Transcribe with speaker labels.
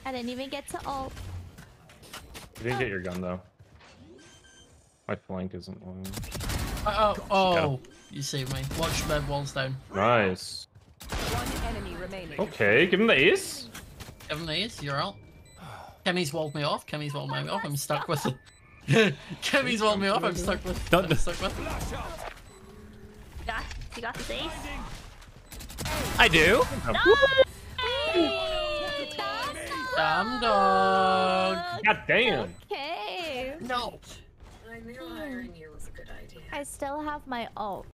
Speaker 1: I didn't even get to ult.
Speaker 2: You didn't get your gun though. My flank isn't one.
Speaker 3: Oh, you saved me. Watch red walls down.
Speaker 2: Nice.
Speaker 4: One enemy remaining.
Speaker 2: Okay, give him the ace.
Speaker 3: Give him the ace, you're out. Kimmy's walled me off. Kimmy's walled me off. I'm stuck with it. Kimmy's walled me off. I'm stuck with. I'm stuck with.
Speaker 1: You got this ace?
Speaker 5: I do.
Speaker 3: DumbDog.
Speaker 2: God damn.
Speaker 1: Okay.
Speaker 3: No.
Speaker 6: I knew hiring you was a good idea.
Speaker 1: I still have my ult.